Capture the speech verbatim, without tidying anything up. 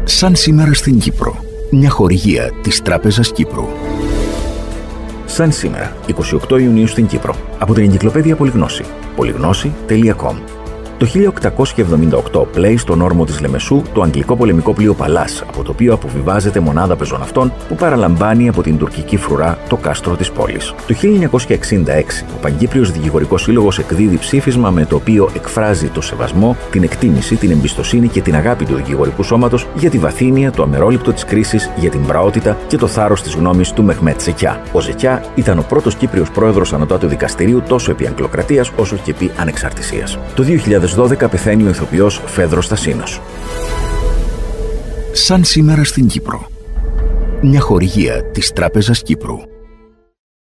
Σαν σήμερα στην Κύπρο. Μια χορηγία της Τράπεζας Κύπρου. Σαν σήμερα, εικοστή ογδόη Ιουνίου στην Κύπρο. Από την Εγκυκλοπαίδεια Πολυγνώση. πολυγνώση τελεία κομ. Το χίλια οκτακόσια εβδομήντα οκτώ πλέει στον όρμο της Λεμεσού το αγγλικό πολεμικό πλοίο Παλάς, από το οποίο αποβιβάζεται μονάδα πεζοναυτών που παραλαμβάνει από την τουρκική φρουρά το κάστρο της πόλης. Το χίλια εννιακόσια εξήντα έξι, ο Παγκύπριος Δικηγορικός Σύλλογος εκδίδει ψήφισμα με το οποίο εκφράζει το σεβασμό, την εκτίμηση, την εμπιστοσύνη και την αγάπη του δικηγορικού σώματος για τη βαθύνεια, το αμερόληπτο της κρίσης, για την πραότητα και το θάρρος της γνώμης του Μεχμέτ Ζεκιά. Ο Ζεκιά ήταν ο πρώτος Κύπριος πρόεδρος ανωτάτου δικαστηρίου τόσο επί Αγγλοκρατίας όσο και επί Ανεξαρτησίας. Το δύο χιλιάδες δώδεκα πεθαίνει ο ηθοποιός Φέδρος Στασίνος. Σαν σήμερα στην Κύπρο. Μια χορηγία της Τράπεζας Κύπρου.